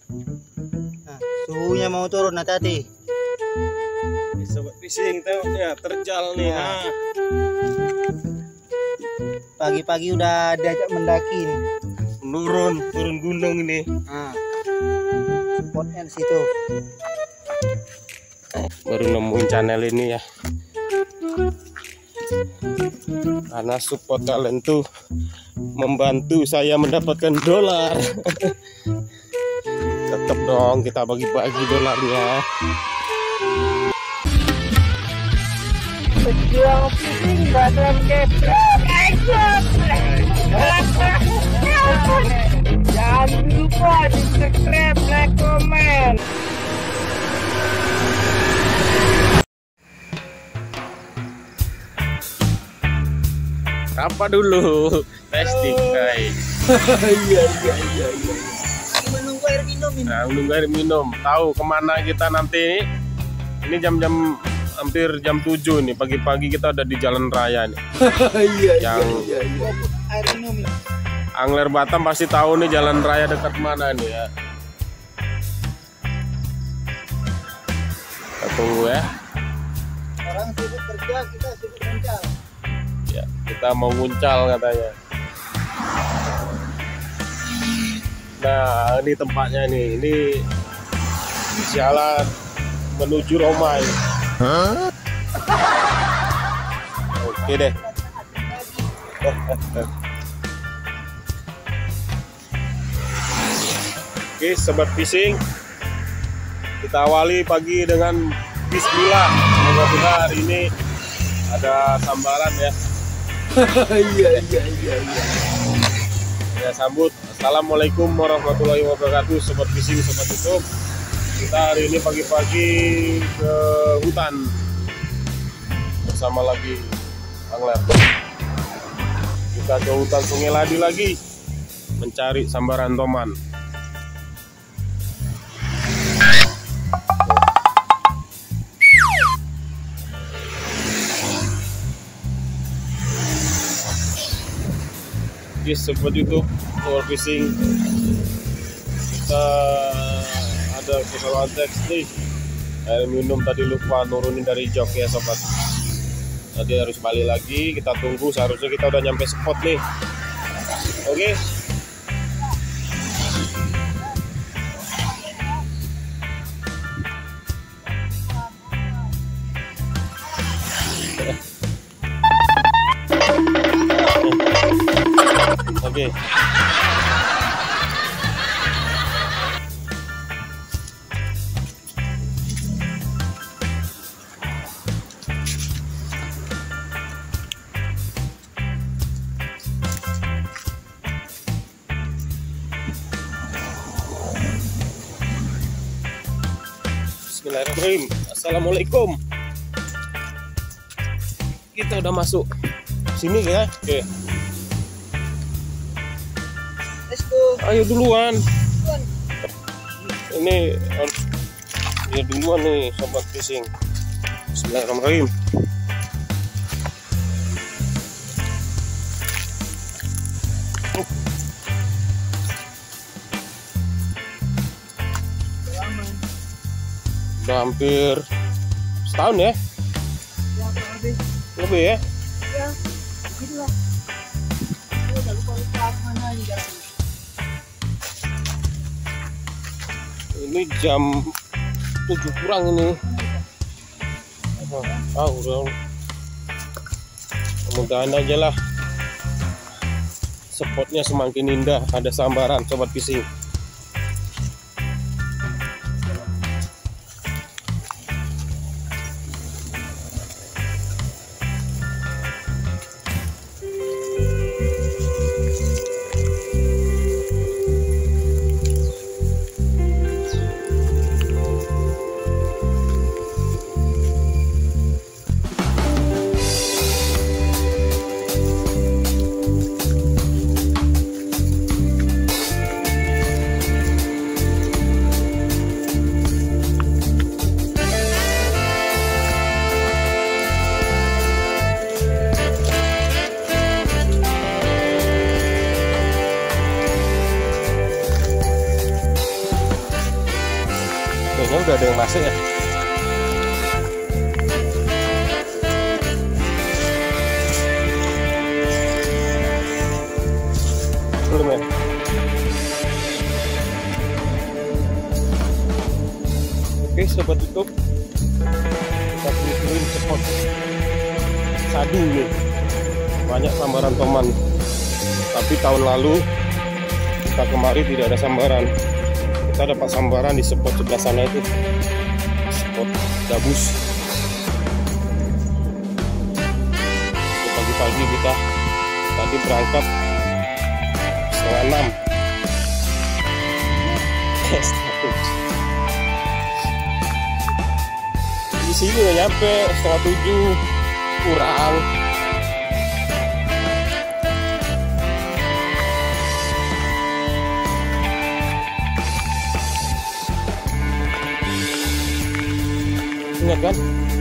Nah, suhunya mau turun, hati-hati. Sobat fishing ya terjal nih. Nah. Pagi-pagi udah diajak mendaki nih. Turun gunung ini. Nah, spotnya di situ. Baru nemuin channel ini ya. Karena support kalian tuh membantu saya mendapatkan dolar. Tetap dong kita bagi-bagi dolarnya. Pejuang fishing dalam geprek. Jangan lupa di subscribe, like, komen. Apa dulu? Testing guys. Iya. Menunggu air minum ini. Nah, menunggu air minum. Tahu kemana kita nanti? Ini jam-jam hampir jam 7 nih. Pagi-pagi kita udah di jalan raya nih. Iya. Air minum ini. Angler Batam pasti tahu nih jalan raya dekat mana nih ya. Kita tunggu ya. Orang sibuk kerja, kita sibuk mencal. Ya, kita mau nguncal katanya. Nah, ini tempatnya nih. Ini jalan menuju Romai. Oke deh. Oke, sobat fishing. Kita awali pagi dengan bismillah. Semoga benar hari ini ada sambaran ya. Iya. Ya, sambut. Assalamualaikum warahmatullahi wabarakatuh, sobat fishing, sobat YouTube. Kita hari ini pagi-pagi ke hutan bersama lagi angler. Kita ke hutan Sungai Ladi lagi mencari sambaran toman. Sobat YouTube, sobat fishing, kita ada kesalahan teks nih. Air minum tadi lupa nurunin dari jok ya sobat. Tadi harus balik lagi, kita tunggu. Seharusnya kita udah nyampe spot nih. Oke. Oke. Bismillahirrahmanirrahim. Assalamualaikum. Kita udah masuk sini ya. Oke. Ayo duluan. Ini ya duluan nih sobat fishing. Bismillahirrahmanirrahim. Udah hampir setahun ya? Lebih ya? Ya, begitulah. Udah lupa mana ini jalan. Ini jam 7 kurang ini. Udah. Mudah-mudahan aja lah spotnya semakin indah, ada sambaran sobat fishing. Kayaknya udah ada yang masuk ya. Belum ya. Oke sobat YouTube, kita telusuri spot Sadu nih. Banyak sambaran toman, tapi tahun lalu kita kemari tidak ada sambaran. Kita dapat sambaran di spot sebelah sana itu, spot gabus. Pagi-pagi kita tadi berangkat 5:30. Di sini udah nyampe 6:30 kurang. Ingat kan?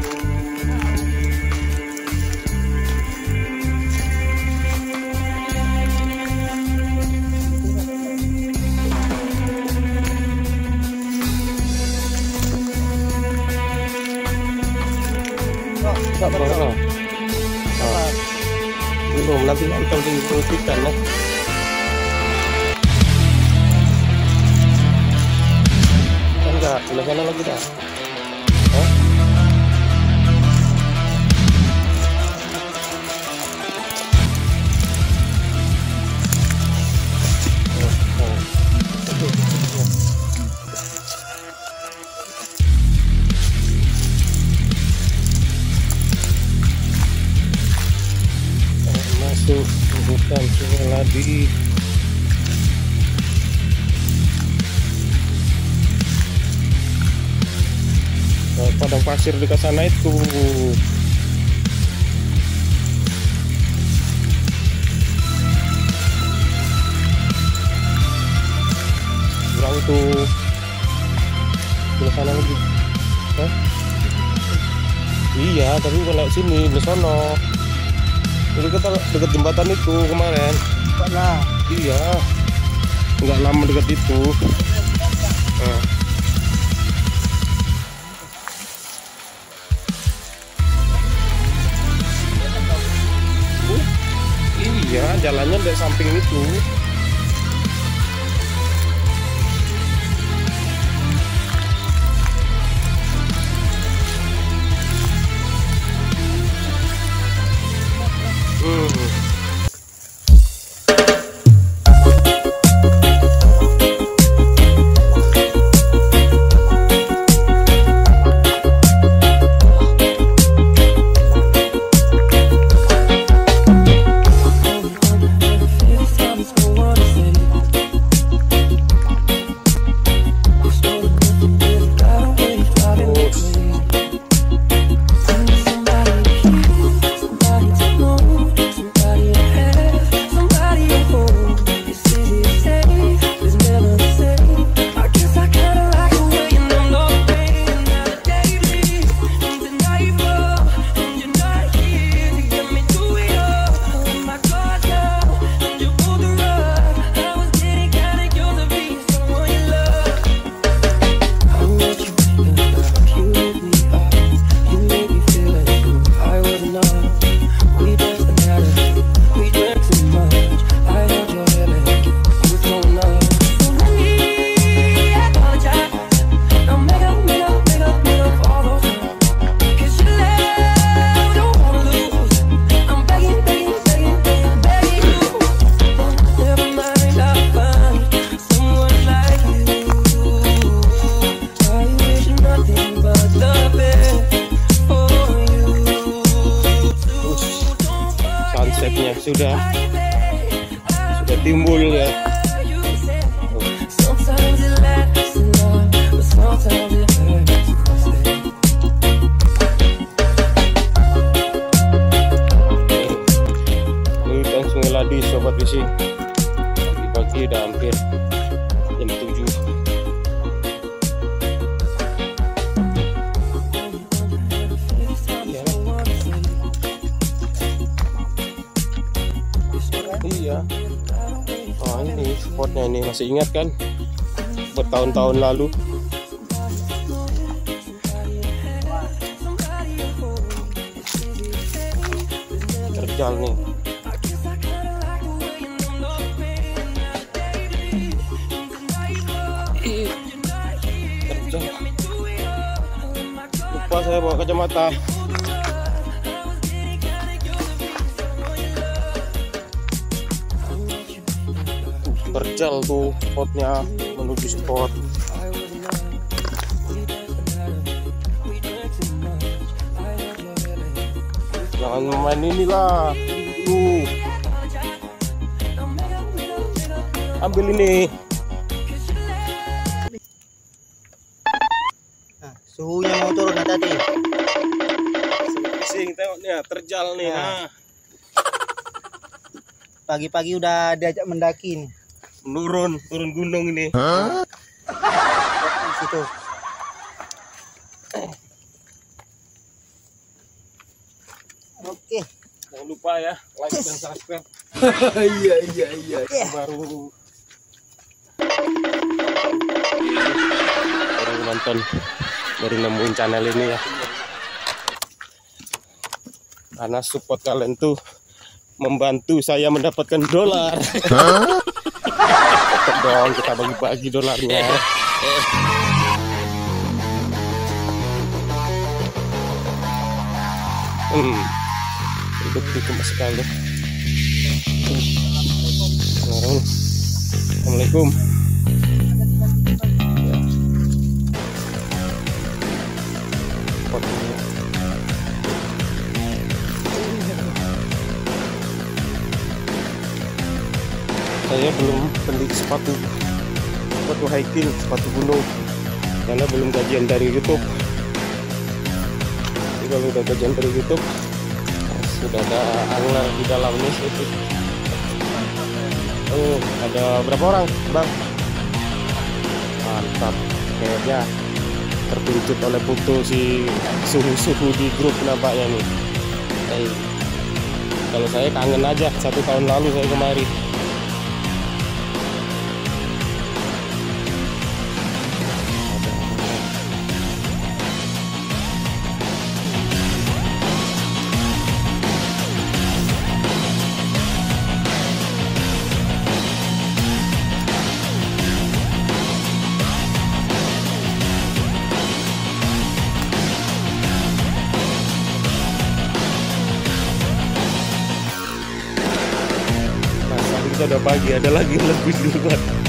Tak pernah. Belum, nanti nonton di YouTube ya. Enggak, sebelah sana lagi dah. Masuk hutan Sungai Ladi. Padang pasir dekat sana itu. Kurang itu. Di sana lagi. Hah? Iya, tapi bukan lewat sini, di sono. Jadi kita dekat jembatan itu kemarin. Nah, Iya, nggak lama dekat itu. Nah. Iya, jalannya dari samping itu. Sunsetnya sudah timbul ya. Ini kan Sungai Ladi sobat fishing. Pagi-pagi udah hampir jam 7. Iya. Oh ini spotnya ini, masih ingat kan? Bertahun-tahun lalu terjal nih. Terjal. Lupa saya bawa kacamata. Terjal tuh spotnya menuju spot. Jangan main inilah. Ambil ini. Nah, suhunya mau turun nah, tadi. Sing tengok nih, terjal nih. Nah. Pagi-pagi udah diajak mendaki nih. Turun gunung ini. Di situ. Oke. Jangan lupa ya, like dan subscribe. Iya. Baru nonton, baru nemuin channel ini ya. Karena support kalian tuh membantu saya mendapatkan dolar. Tetap dong kita bagi-bagi dolarnya. Itu cuma sekali. Assalamualaikum. Saya belum beli sepatu hiking, sepatu gunung, karena belum gajian dari YouTube. Jadi kalau udah gajian dari YouTube, sudah ada angler di dalam nih. Oh, ada berapa orang, Bang? Mantap, kayaknya terpincut oleh foto si suhu-suhu di grup nampaknya nih. Kalau saya kangen aja, 1 tahun lalu saya kemari. Udah pagi, ada lagi yang lebih duluan.